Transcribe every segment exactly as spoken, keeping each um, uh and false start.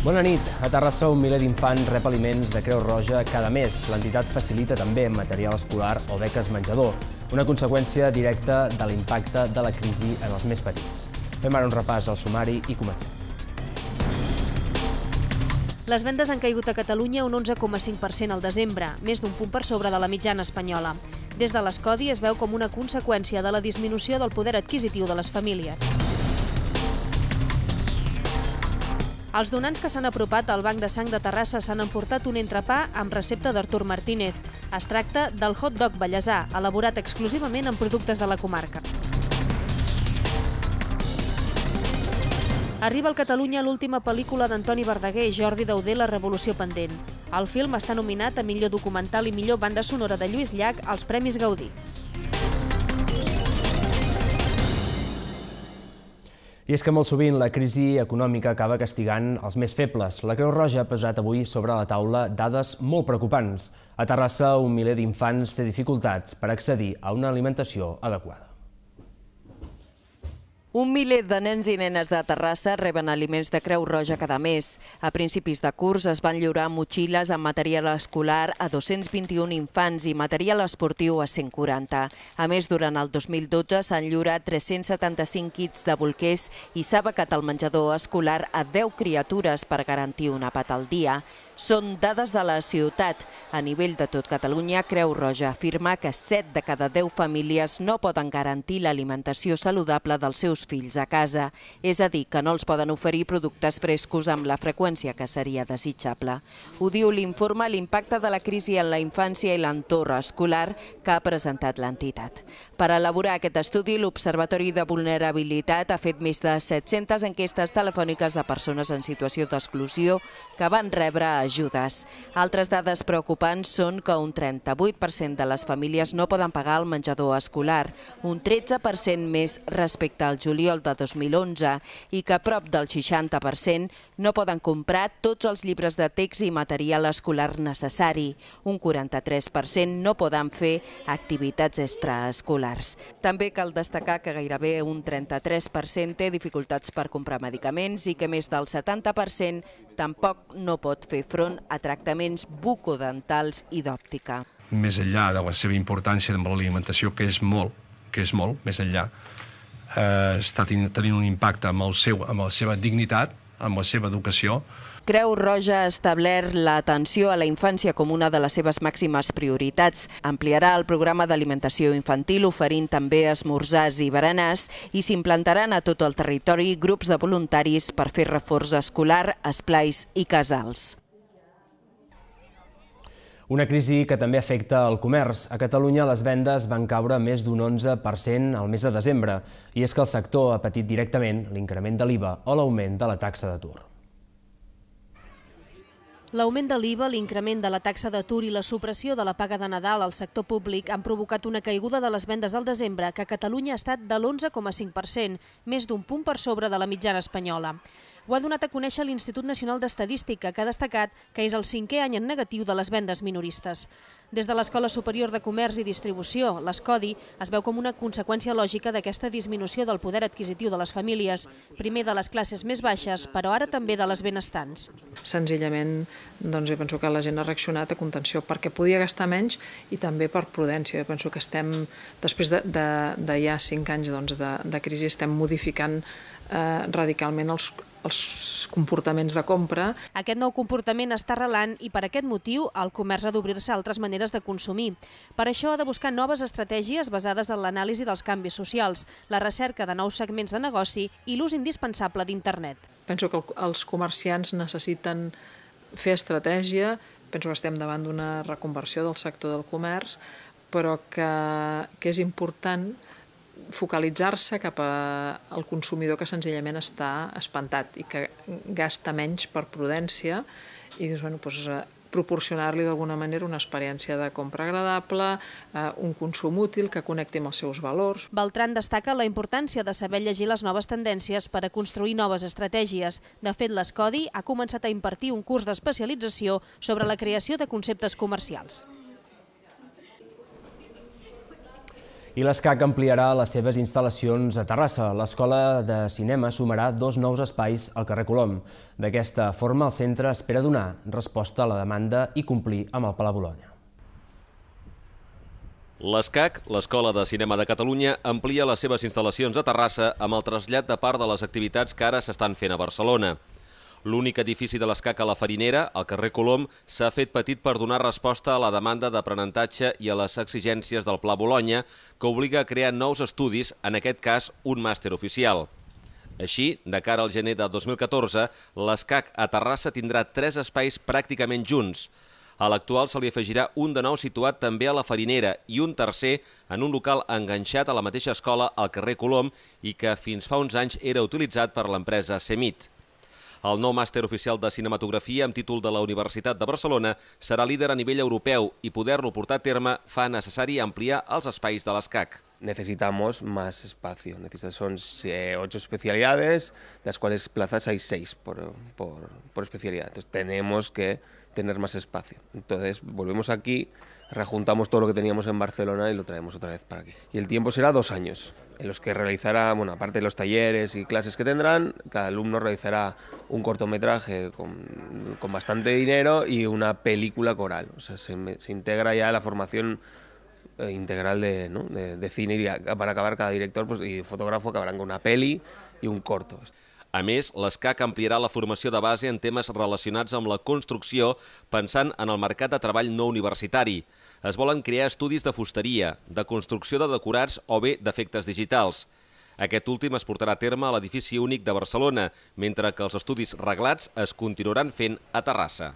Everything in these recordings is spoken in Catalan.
Bona nit. A Terrassa, un miler d'infants rep aliments de Creu Roja cada mes. L'entitat facilita també material escolar o beques menjador, una conseqüència directa de l'impacte de la crisi en els més petits. Fem ara un repàs al sumari i comencem. Les vendes han caigut a Catalunya un onze coma cinc per cent al desembre, més d'un punt per sobre de la mitjana espanyola. Des de l'Escodi es veu com una conseqüència de la disminució del poder adquisitiu de les famílies. Els donants que s'han apropat al Banc de Sang de Terrassa s'han emportat un entrepà amb recepta d'Artur Martínez. Es tracta del hot dog ballesà, elaborat exclusivament amb productes de la comarca. Arriba al Catalunya l'última pel·lícula d'Antoni Verdaguer i Jordi Dauder, La revolució pendent. El film està nominat a millor documental i millor banda sonora de Lluís Llach als Premis Gaudí. I és que molt sovint la crisi econòmica acaba castigant els més febles. La Creu Roja ha posat avui sobre la taula dades molt preocupants. A Terrassa, un miler d'infants té dificultats per accedir a una alimentació adequada. Un miler de nens i nenes de Terrassa reben aliments de Creu Roja cada mes. A principis de curs es van lliurar motxilles amb material escolar a dos-cents vint-i-un infants i material esportiu a cent quaranta. A més, durant el dos mil dotze s'han lliurat tres-cents setanta-cinc kits de bolquers i s'ha becat el menjador escolar a deu criatures per garantir un àpat al dia. Són dades de la ciutat. A nivell de tot Catalunya, Creu Roja afirma que set de cada deu famílies no poden garantir l'alimentació saludable dels seus fills a casa, és a dir, que no els poden oferir productes frescos amb la freqüència que seria desitjable. Ho diu l'informe L'impacte de la crisi en la infància i l'entorn escolar que ha presentat l'entitat. Per elaborar aquest estudi, l'Observatori de Vulnerabilitat ha fet més de set-centes enquestes telefòniques a persones en situació d'exclusió que van rebre ajudes. Altres dades preocupants són que un trenta-vuit per cent de les famílies no poden pagar el menjador escolar, un tretze per cent més respecte al juliol de dos mil onze i que prop del seixanta per cent no poden comprar tots els llibres de text i material escolar necessari. Un quaranta-tres per cent no poden fer activitats extraescolars. També cal destacar que gairebé un trenta-tres per cent té dificultats per comprar medicaments i que més del setanta per cent tampoc no pot fer front a tractaments bucodentals i d'òptica. Més enllà de la seva importància amb l'alimentació, que és molt, que és molt, més enllà, eh, està tenint un impacte amb, el seu, amb la seva dignitat, amb la seva educació. Creu Roja ha establert l'atenció a la infància com una de les seves màximes prioritats. Ampliarà el programa d'alimentació infantil, oferint també esmorzars i berenars, i s'implantaran a tot el territori grups de voluntaris per fer reforç escolar, esplais i casals. Una crisi que també afecta el comerç. A Catalunya les vendes van caure més d'un onze per cent al mes de desembre, i és que el sector ha patit directament l'increment de l'I V A o l'augment de la taxa d'atur. L'augment de l'I V A, l'increment de la taxa d'atur i la supressió de la paga de Nadal al sector públic han provocat una caiguda de les vendes al desembre que a Catalunya ha estat de l'onze coma cinc per cent, més d'un punt per sobre de la mitjana espanyola. Ho ha donat a conèixer l'Institut Nacional d'Estadística, que ha destacat que és el cinquè any en negatiu de les vendes minoristes. Des de l'Escola Superior de Comerç i Distribució, l'Escodi, es veu com una conseqüència lògica d'aquesta disminució del poder adquisitiu de les famílies, primer de les classes més baixes, però ara també de les benestants. Senzillament, doncs, jo penso que la gent ha reaccionat a contenció perquè podia gastar menys i també per prudència. Jo penso que estem, després de, de, de ja cinc anys doncs, de, de crisi, estem modificant eh, radicalment els els comportaments de compra. Aquest nou comportament està arrelant i per aquest motiu el comerç ha d'obrir-se a altres maneres de consumir. Per això ha de buscar noves estratègies basades en l'anàlisi dels canvis socials, la recerca de nous segments de negoci i l'ús indispensable d'internet. Penso que els comerciants necessiten fer estratègia, penso que estem davant d'una reconversió del sector del comerç, però que, que és important focalitzar-se cap al consumidor que senzillament està espantat i que gasta menys per prudència i doncs, bueno, doncs, proporcionar-li d'alguna manera una experiència de compra agradable, un consum útil que connecti amb els seus valors. Beltran destaca la importància de saber llegir les noves tendències per a construir noves estratègies. De fet, l'Escodi ha començat a impartir un curs d'especialització sobre la creació de conceptes comercials. I l'ESCAC ampliarà les seves instal·lacions a Terrassa. L'Escola de Cinema sumarà dos nous espais al carrer Colom. D'aquesta forma, el centre espera donar resposta a la demanda i complir amb el Palau Bolonya. L'ESCAC, l'Escola de Cinema de Catalunya, amplia les seves instal·lacions a Terrassa amb el trasllat de part de les activitats que ara s'estan fent a Barcelona. L'únic edifici de l'ESCAC a la Farinera, al carrer Colom, s'ha fet petit per donar resposta a la demanda d'aprenentatge i a les exigències del Pla Bolonya, que obliga a crear nous estudis, en aquest cas un màster oficial. Així, de cara al gener de dos mil catorze, l'ESCAC a Terrassa tindrà tres espais pràcticament junts. A l'actual se li afegirà un de nou situat també a la Farinera i un tercer en un local enganxat a la mateixa escola al carrer Colom i que fins fa uns anys era utilitzat per l'empresa Semit. El nou màster oficial de cinematografia amb títol de la Universitat de Barcelona serà líder a nivell europeu i poder-lo portar a terme fa necessari ampliar els espais de l'ESCAC. Necesitamos más espacio. Son eh, ocho especialidades, de las cuales plazas hay seis por, por, por especialidad. Entonces tenemos que tener más espacio. Entonces volvemos aquí, rejuntamos todo lo que teníamos en Barcelona y lo traemos otra vez para aquí. Y el tiempo será dos años, en los que realizará, bueno, aparte de los talleres y clases que tendrán, cada alumno realizará un cortometraje con, con bastante dinero y una película coral. O sea, se, se integra ya la formación integral de, ¿no? de, de cine y para acabar cada director pues, y fotógrafo acabarán con una peli y un corto. A més, l'ESCAC ampliarà la formació de base en temes relacionats amb la construcció pensant en el mercat de treball no universitari. Es volen crear estudis de fusteria, de construcció de decorats o bé d'efectes digitals. Aquest últim es portarà a terme a l'edifici únic de Barcelona, mentre que els estudis reglats es continuaran fent a Terrassa.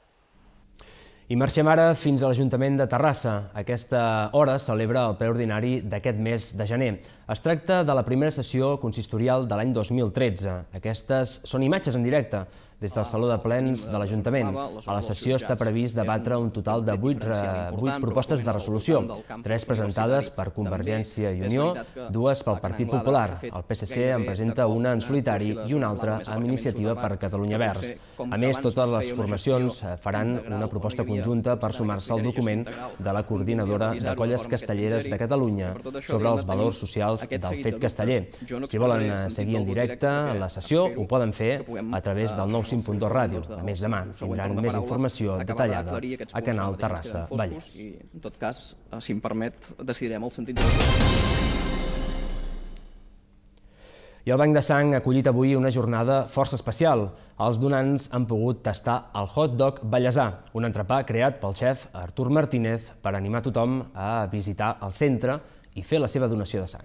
I marxem ara fins a l'Ajuntament de Terrassa. A aquesta hora celebra el ple ordinari d'aquest mes de gener. Es tracta de la primera sessió consistorial de l'any dos mil tretze. Aquestes són imatges en directe des del Saló de Plens de l'Ajuntament. A la sessió està previst debatre un total de vuit propostes de resolució, tres presentades per Convergència i Unió, dues pel Partit Popular. El P S C en presenta una en solitari i una altra amb iniciativa per Catalunya Verds. A més, totes les formacions faran una proposta conjunta per sumar-se al document de la Coordinadora de Colles Castelleres de Catalunya sobre els valors socials del fet casteller. Si volen seguir en directe la sessió, ho poden fer a través del nou cinc punt dos ràdio. A més, demà tindran més informació detallada a Canal Terrassa Vallès. En tot cas, si em permet, decidirem el sentit. I el Banc de Sang ha acollit avui una jornada força especial. Els donants han pogut tastar el hot dog ballesà, un entrepà creat pel xef Artur Martínez per animar tothom a visitar el centre i fer la seva donació de sang.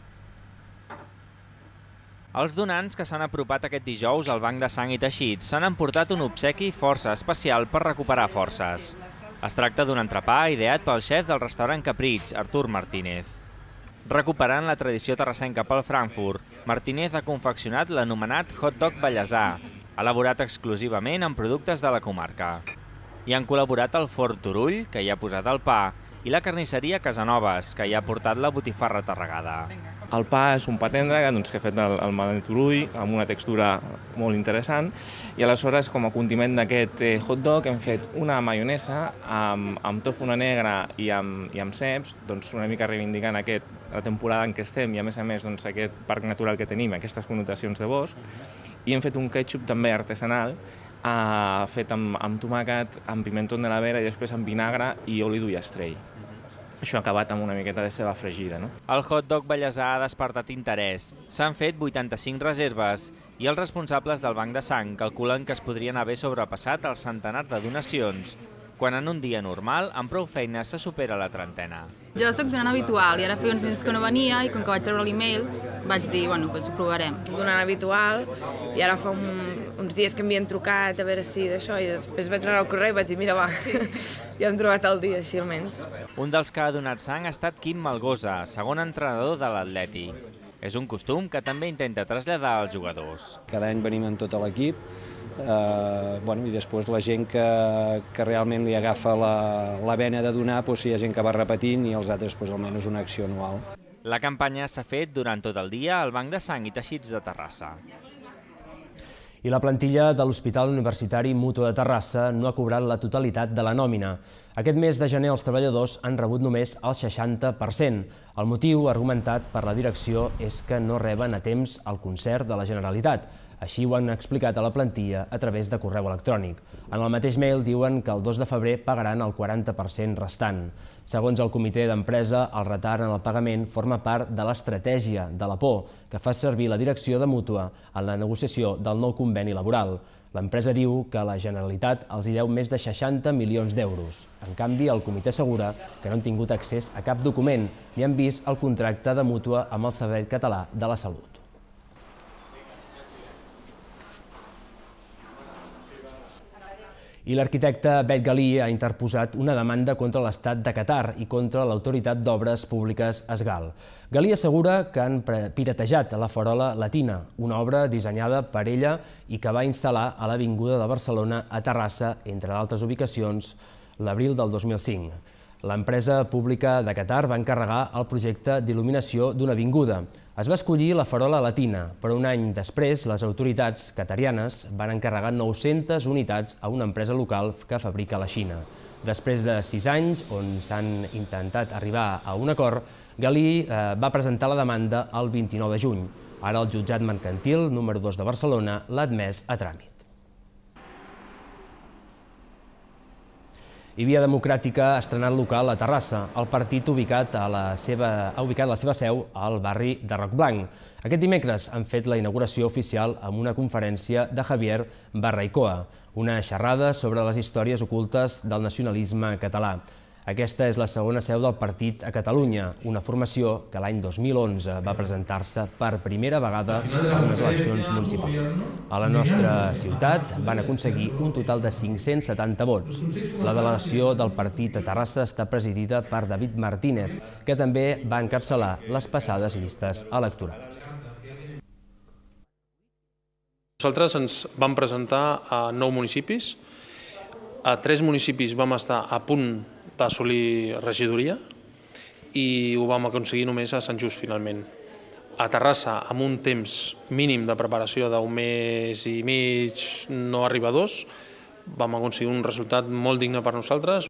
Els donants que s'han apropat aquest dijous al Banc de Sang i Teixits s'han emportat un obsequi força especial per recuperar forces. Es tracta d'un entrepà ideat pel xef del restaurant Capritx, Artur Martínez. Recuperant la tradició terrassenca pel Frankfurt, Martínez ha confeccionat l'anomenat hot dog ballesà, elaborat exclusivament amb productes de la comarca. Hi han col·laborat el Forn Turull, que hi ha posat el pa, i la carnisseria Casanovas, que hi ha portat la botifarra tarragada. El pa és un pa tendre doncs, que he fet el, el Madame Turull amb una textura molt interessant i aleshores com a condiment d'aquest eh, hot dog hem fet una maionesa amb, amb tòfona negra i amb, i amb ceps, doncs una mica reivindicant aquest, la temporada en què estem i a més a més doncs, aquest parc natural que tenim, aquestes connotacions de bosc, i hem fet un ketchup també artesanal eh, fet amb, amb tomàquet, amb pimentó de la vera i després amb vinagre i oli d'ullastrell. Això ha acabat amb una miqueta de ceba fregida, no? El hot dog ballesà ha despertat interès. S'han fet vuitanta-cinc reserves i els responsables del Banc de Sang calculen que es podrien haver sobrepassat el centenar de donacions, quan en un dia normal, amb prou feines, se supera la trentena. Jo soc donant habitual i ara feia uns mesos que no venia i com que vaig rebre l'email vaig dir, bueno, doncs ho provarem. Donant habitual i ara fa un, uns dies que m'havien trucat a veure si d'això i després vaig anar al correu i vaig dir, mira, va, ja hem trobat el dia, així almenys. Un dels que ha donat sang ha estat Quim Malgosa, segon entrenador de l'Atlètic. És un costum que també intenta traslladar als jugadors. Cada any venim amb tot l'equip, eh, bueno, i després la gent que, que realment li agafa la, la vena de donar, doncs hi ha gent que va repetint i els altres doncs, almenys una acció anual. La campanya s'ha fet durant tot el dia al Banc de Sang i Teixits de Terrassa. I la plantilla de l'Hospital Universitari Mútua de Terrassa no ha cobrat la totalitat de la nòmina. Aquest mes de gener els treballadors han rebut només el seixanta per cent. El motiu argumentat per la direcció és que no reben a temps el concert de la Generalitat. Així ho han explicat a la plantilla a través de correu electrònic. En el mateix mail diuen que el dos de febrer pagaran el quaranta per cent restant. Segons el comitè d'empresa, el retard en el pagament forma part de l'estratègia de la por que fa servir la direcció de Mútua en la negociació del nou conveni laboral. L'empresa diu que la Generalitat els hi deu més de seixanta milions d'euros. En canvi, el comitè assegura que no han tingut accés a cap document ni han vist el contracte de Mútua amb el Servei Català de la Salut. I l'arquitecte Bet Galí ha interposat una demanda contra l'Estat de Qatar i contra l'Autoritat d'Obres Públiques Esgal. Galí assegura que han piratejat la farola Latina, una obra dissenyada per ella i que va instal·lar a l'Avinguda de Barcelona a Terrassa, entre d'altres ubicacions, l'abril del dos mil cinc. L'empresa pública de Qatar va encarregar el projecte d'il·luminació d'una avinguda. Es va escollir la farola Latina, però un any després les autoritats qatarianes van encarregar nou-centes unitats a una empresa local que fabrica a la Xina. Després de sis anys, on s'han intentat arribar a un acord, Galí va presentar la demanda el vint-i-nou de juny. Ara el jutjat mercantil número dos de Barcelona l'ha admès a tràmit. I Via Democràtica ha estrenat local a Terrassa. El partit ubicat a la seva, ha ubicat la seva seu al barri de Rockblanc. Aquest dimecres han fet la inauguració oficial amb una conferència de Javier Barraicoa, una xerrada sobre les històries ocultes del nacionalisme català. Aquesta és la segona seu del partit a Catalunya, una formació que l'any dos mil onze va presentar-se per primera vegada a unes eleccions municipals. A la nostra ciutat van aconseguir un total de cinc-cents setanta vots. La delegació del partit a Terrassa està presidida per David Martínez, que també va encapçalar les passades llistes electorals. Nosaltres ens vam presentar a nou municipis. A tres municipis vam estar a punt d'assolir regidoria i ho vam aconseguir només a Sant Just finalment. A Terrassa, amb un temps mínim de preparació d'un mes i mig, no arriba a dos, vam aconseguir un resultat molt digne per nosaltres.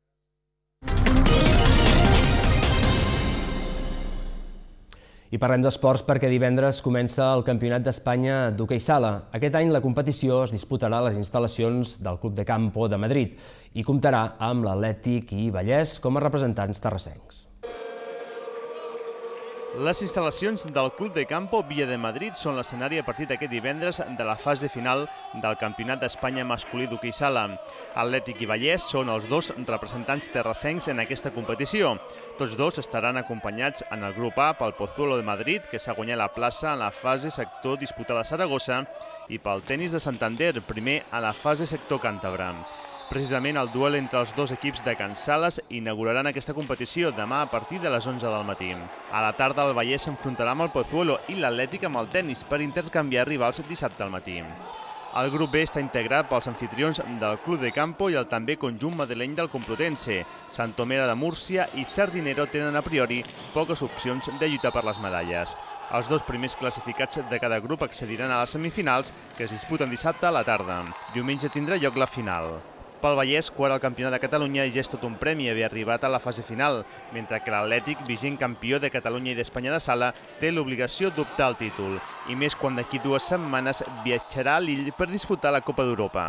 I parlem d'esports perquè divendres comença el Campionat d'Espanya d'hoquei sala. Aquest any la competició es disputarà a les instal·lacions del Club de Campo de Madrid i comptarà amb l'Atlètic i Vallès com a representants terrassencs. Les instal·lacions del Club de Campo Villa de Madrid són l'escenari a partir d'aquest divendres de la fase final del Campionat d'Espanya masculí d'hoquei sala. Atlètic i Vallès són els dos representants terrassencs en aquesta competició. Tots dos estaran acompanyats en el grup A pel Pozuelo de Madrid, que s'ha guanyat la plaça en la fase sector disputada a Saragossa, i pel Tenis de Santander, primer a la fase sector càntabra. Precisament el duel entre els dos equips de Can Sales inauguraran aquesta competició demà a partir de les onze del matí. A la tarda el Vallès s'enfrontarà amb el Pozuelo i l'Atlètic amb el Tenis per intercanviar rivals dissabte al matí. El grup B està integrat pels anfitrions del Club de Campo i el també conjunt madrileny del Complutense. Santomera de Múrcia i Sardinero tenen a priori poques opcions de lluitar per les medalles. Els dos primers classificats de cada grup accediran a les semifinals, que es disputen dissabte a la tarda. Diumenge tindrà lloc la final. Pel Vallès, quart al Campionat de Catalunya ja és tot un premi haver arribat a la fase final, mentre que l'Atlètic, vigent campió de Catalunya i d'Espanya de sala, té l'obligació d'optar al títol, i més quan d'aquí dues setmanes viatjarà a Lille per disputar la Copa d'Europa.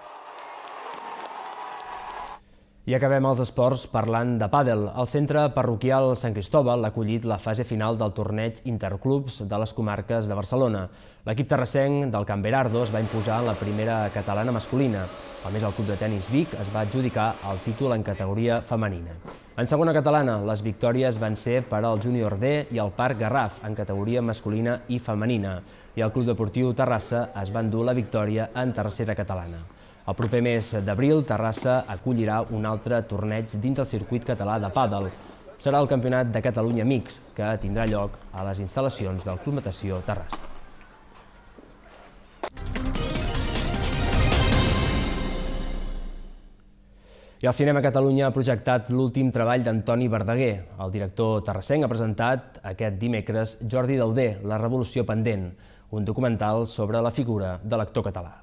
I acabem els esports parlant de pàdel. El centre parroquial Sant Cristòbal ha acollit la fase final del torneig interclubs de les comarques de Barcelona. L'equip terrassenc del Can Berardo es va imposar en la primera catalana masculina. A més, el Club de Tenis Vic es va adjudicar el títol en categoria femenina. En segona catalana, les victòries van ser per al Júnior D i el Parc Garraf en categoria masculina i femenina. I el Club Deportiu Terrassa es va endur la victòria en tercera catalana. El proper mes d'abril, Terrassa acollirà un altre torneig dins el circuit català de pàdel. Serà el Campionat de Catalunya Mix, que tindrà lloc a les instal·lacions del Club Natació Terrassa. I el Cinema Catalunya ha projectat l'últim treball d'Antoni Verdaguer. El director terrassenc ha presentat aquest dimecres Jordi Dauder, La revolució pendent, un documental sobre la figura de l'actor català.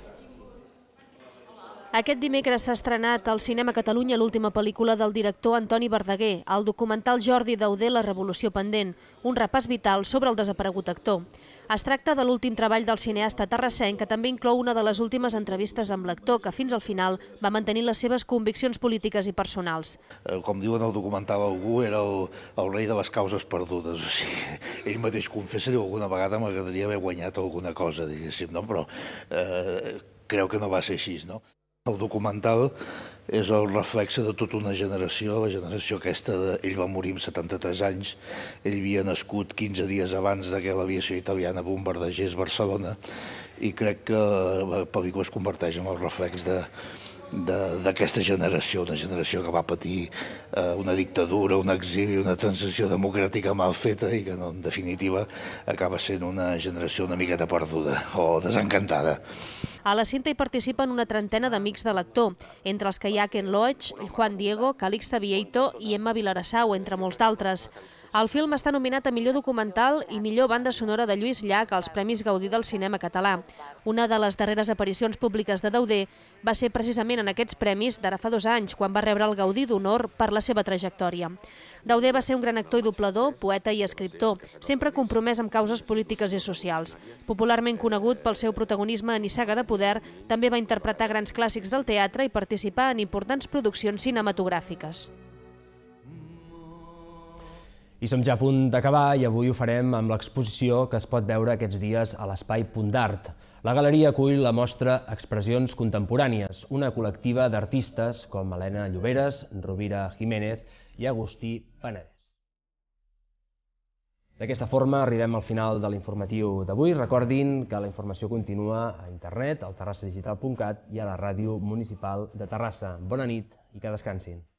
Aquest dimecres s'ha estrenat al Cinema Catalunya l'última pel·lícula del director Antoni Verdaguer, el documental Jordi Dauder, La revolució pendent, un repàs vital sobre el desaparegut actor. Es tracta de l'últim treball del cineasta terrassenc, que també inclou una de les últimes entrevistes amb l'actor, que fins al final va mantenir les seves conviccions polítiques i personals. Com diuen el documental algú, era el, el rei de les causes perdudes. O sigui, ell mateix confessa que alguna vegada m'agradaria haver guanyat alguna cosa, diguéssim, no? Però eh, creu que no va ser així, no? El documental és el reflexe de tota una generació, la generació aquesta, de... ell va morir amb setanta-tres anys, ell havia nascut quinze dies abans que l'aviació italiana bombardegés Barcelona, i crec que la pel·lícula es converteix en el reflex de d'aquesta generació, una generació que va patir eh, una dictadura, un exili, una transició democràtica mal feta i que, no, en definitiva, acaba sent una generació una miqueta perduda o desencantada. A la cinta hi participen una trentena d'amics de l'actor, entre els que hi ha Ken Loach, Juan Diego, Calixte Vieito i Emma Vilarassau, entre molts d'altres. El film està nominat a millor documental i millor banda sonora de Lluís Llach als Premis Gaudí del cinema català. Una de les darreres aparicions públiques de Dauder va ser precisament en aquests premis d'ara fa dos anys, quan va rebre el Gaudí d'Honor per la seva trajectòria. Dauder va ser un gran actor i doblador, poeta i escriptor, sempre compromès amb causes polítiques i socials. Popularment conegut pel seu protagonisme en Nissaga de Poder, també va interpretar grans clàssics del teatre i participar en importants produccions cinematogràfiques. I som ja a punt d'acabar i avui ho farem amb l'exposició que es pot veure aquests dies a l'Espai Punt d'Art. La galeria acull la mostra Expressions contemporànies, una col·lectiva d'artistes com Helena Lloberes, Rovira Jiménez i Agustí Penedès. D'aquesta forma arribem al final de l'informatiu d'avui. Recordin que la informació continua a internet, al terrassa digital punt cat i a la ràdio municipal de Terrassa. Bona nit i que descansin.